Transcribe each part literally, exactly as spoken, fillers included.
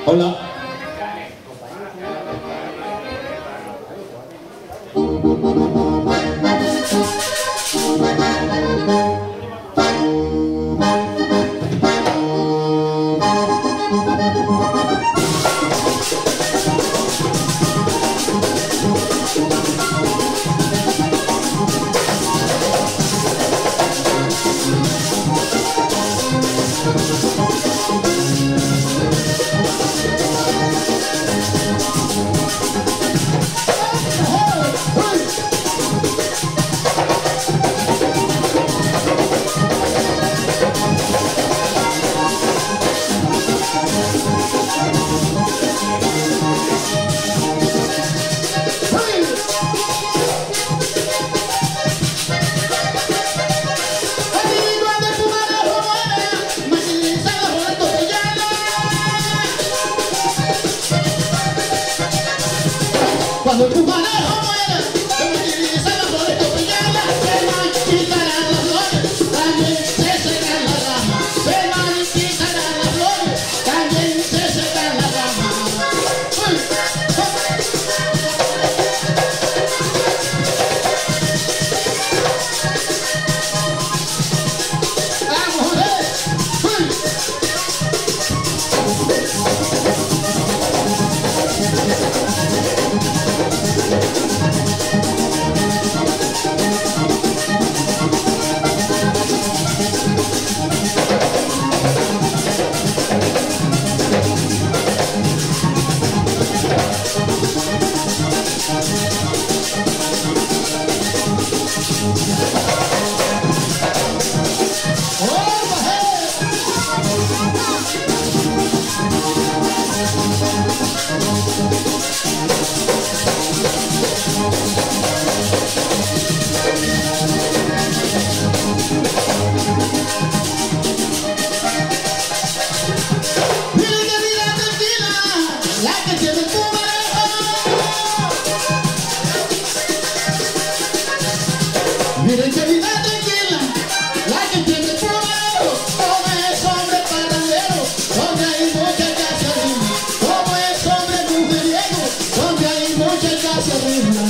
Hola. Cuando tu pareja muere, se utiliza la flor de pillada, se marchitarán las flores, también se secan las ramas, se marchitarán las flores, también se secan las ramas. ¡Vamos, joder! Miren qué vida tranquila, la que tiene tu mano, como es hombre parrandero, donde hay mucha casa arriba, como es hombre mujeriego, donde hay mucha casa arriba.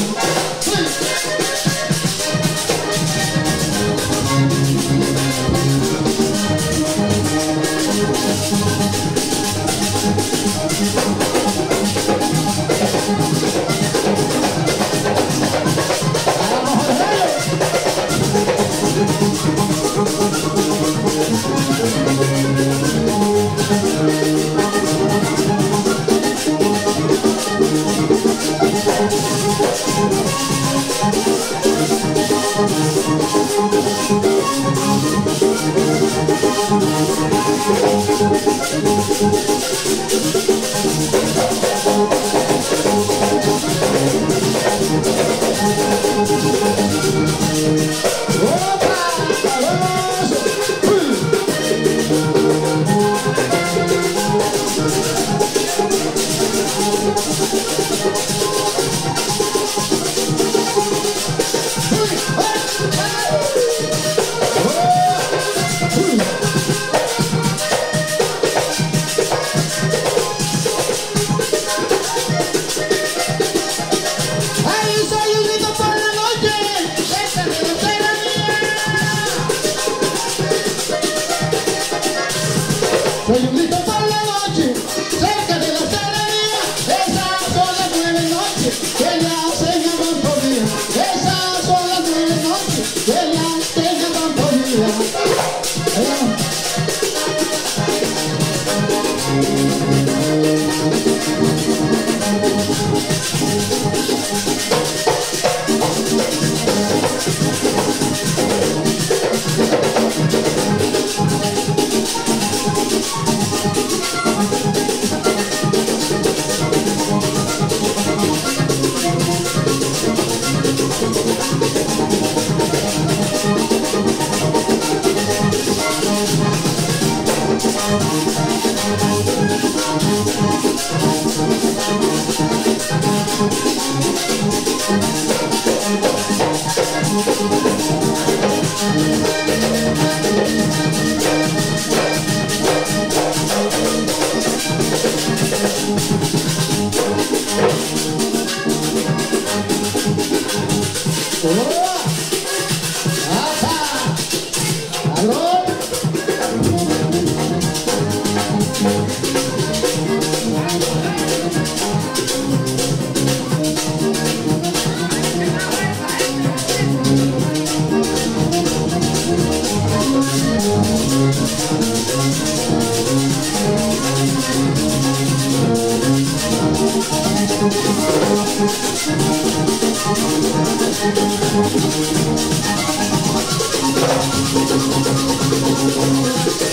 Soy un grito por la noche, cerca de la serranía, esas son las nueve noches que la seña Pamponía, esas son las nueve noches que la seña Pamponía.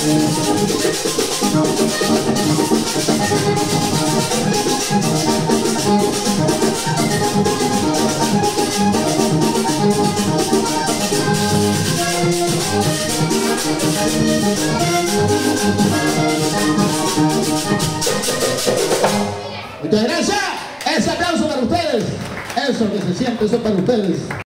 Muchas gracias. Ese aplauso para ustedes. Eso que se siente, eso para ustedes.